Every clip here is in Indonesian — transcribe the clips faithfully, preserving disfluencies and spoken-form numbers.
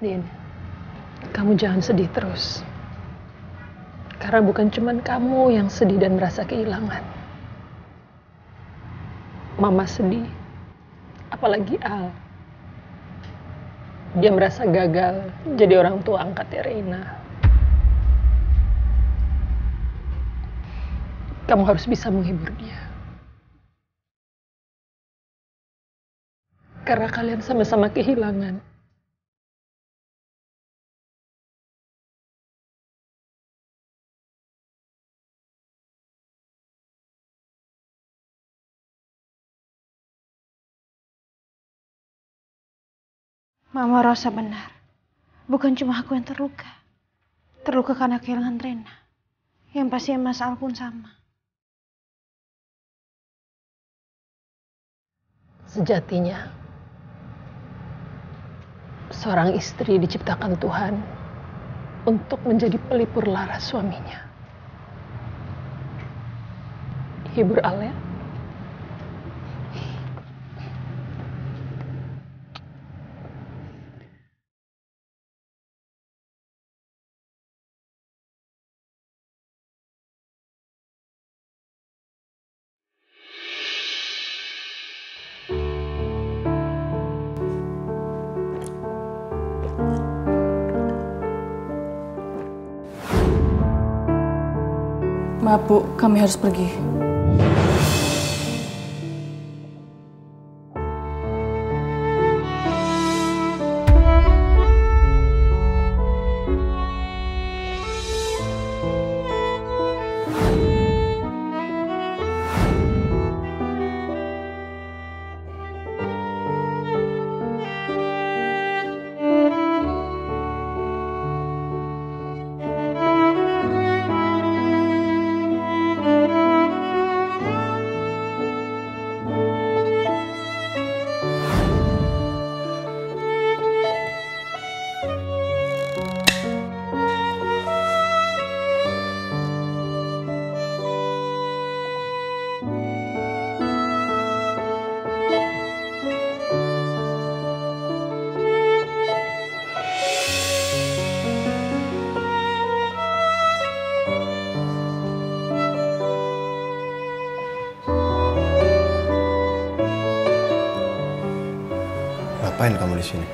Din, kamu jangan sedih terus. Karena bukan cuma kamu yang sedih dan merasa kehilangan. Mama sedih, apalagi Al. Dia merasa gagal jadi orang tua angkatnya Reina. Kamu harus bisa menghibur dia. Karena kalian sama-sama kehilangan. Mama Rosa benar. Bukan cuma aku yang terluka. Terluka karena kehilangan Rena. Yang pasti Mas Al pun sama. Sejatinya, seorang istri diciptakan Tuhan untuk menjadi pelipur lara suaminya. Hibur Al ya. Maaf Bu, kami harus pergi. Ngapain kamu di sini?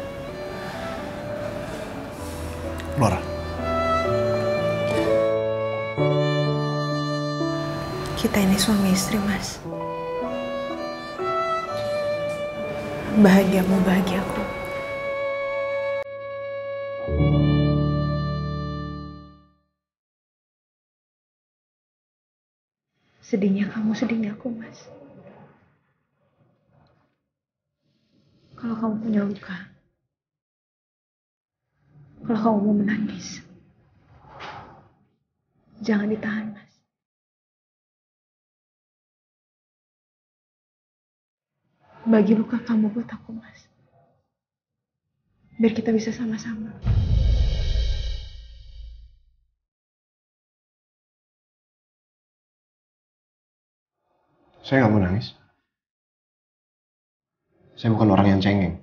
Laura. Kita ini suami istri, Mas. Bahagiamu bahagiaku. Sedihnya kamu, sedihnya aku, Mas. Kalau kamu punya luka, kalau kamu mau menangis, jangan ditahan, Mas. Bagi luka kamu buat aku, Mas. Biar kita bisa sama-sama. Saya nggak mau nangis. Saya bukan orang yang cengeng.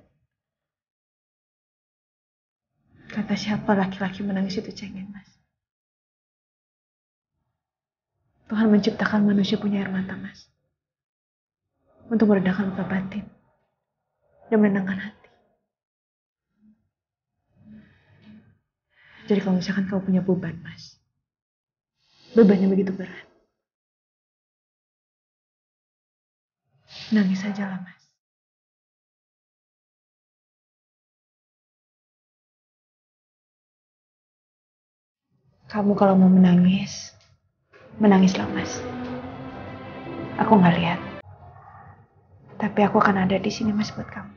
Kata siapa laki-laki menangis itu cengeng, Mas? Tuhan menciptakan manusia punya air mata, Mas. Untuk meredakan luka batin. Dan menenangkan hati. Jadi kalau misalkan kamu punya beban, Mas. Bebannya begitu berat. Nangis aja lah, Mas. Kamu kalau mau menangis, menangislah, Mas. Aku nggak lihat. Tapi aku akan ada di sini, Mas, buat kamu.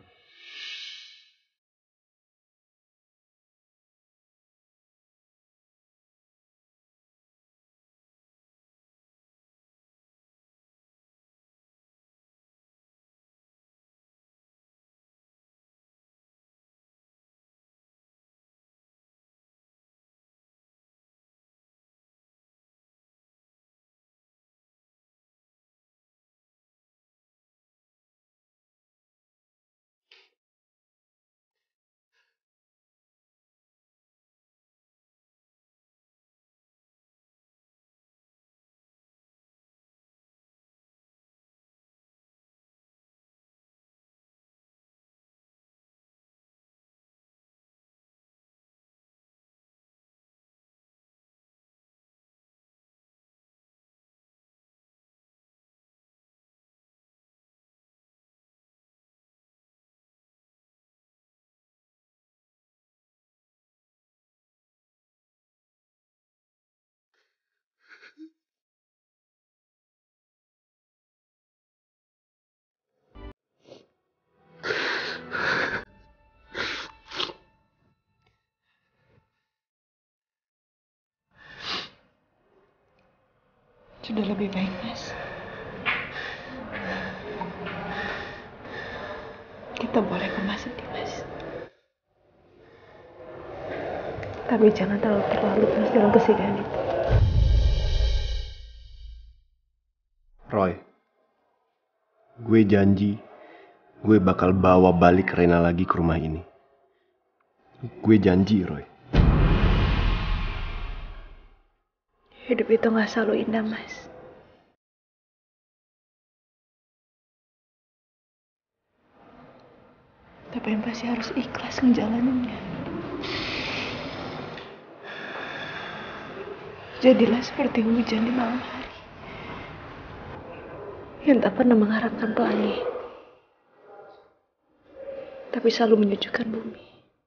udah lebih baik, Mas. Kita boleh kemah sedih, Mas. Tapi jangan terlalu terlalu Mas dalam kesedihan itu. Roy, gue janji gue bakal bawa balik Rena lagi ke rumah ini. Gue janji, Roy. Hidup itu gak selalu indah, Mas. Tapi yang pasti harus ikhlas ngejalaninnya. Jadilah seperti hujan di malam hari yang tak pernah mengharapkan pelangi, tapi selalu menyejukkan bumi.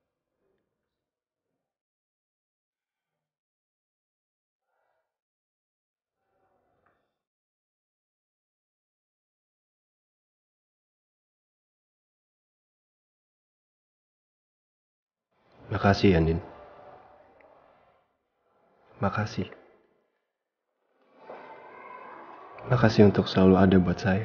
Makasih, Andin. Makasih. Makasih untuk selalu ada buat saya.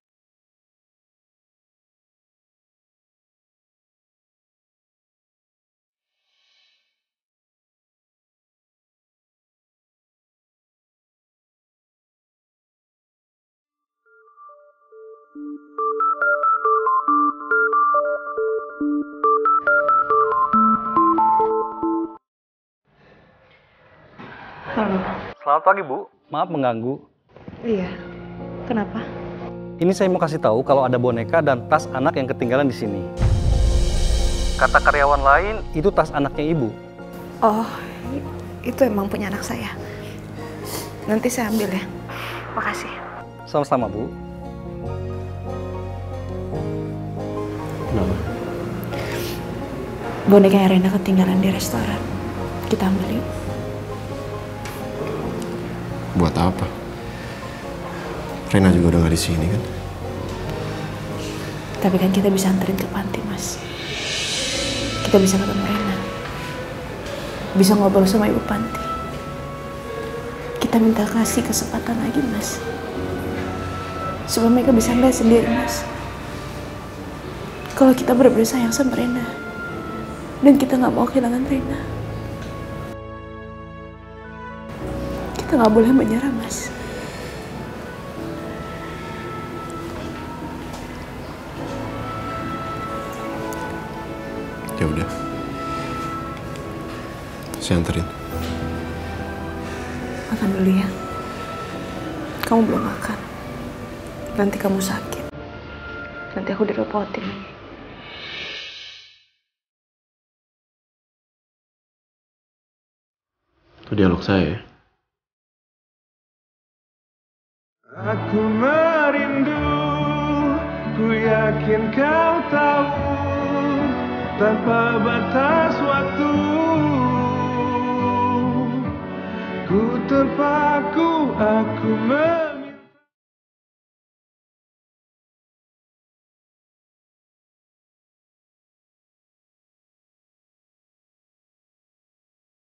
Halo. Selamat pagi, Bu. Maaf mengganggu. Iya. Kenapa? Ini saya mau kasih tahu kalau ada boneka dan tas anak yang ketinggalan di sini. Kata karyawan lain, itu tas anaknya Ibu. Oh, itu emang punya anak saya. Nanti saya ambil ya. Makasih. Sama-sama, Bu. Kenapa? Bonekanya Rena ketinggalan di restoran. Kita ambil yuk. Buat apa? Rena juga udah gak di sini kan? Tapi kan kita bisa anterin ke panti, Mas. Kita bisa ketemu Rena. Bisa ngobrol sama ibu panti. Kita minta kasih kesempatan lagi, Mas. Supaya mereka bisa lihat sendiri, Mas. Kalau kita benar-benar sayang sama Rena. Dan kita gak mau kehilangan Rena. Kita gak boleh menyerah, Mas. Ya udah. Saya anterin. Makan dulu ya. Kamu belum makan. Nanti kamu sakit. Nanti aku direpotin lagi. Itu dialog saya ya. Aku merindu, ku yakin kau tahu, tanpa batas waktu. Ku terpaku, aku merindu.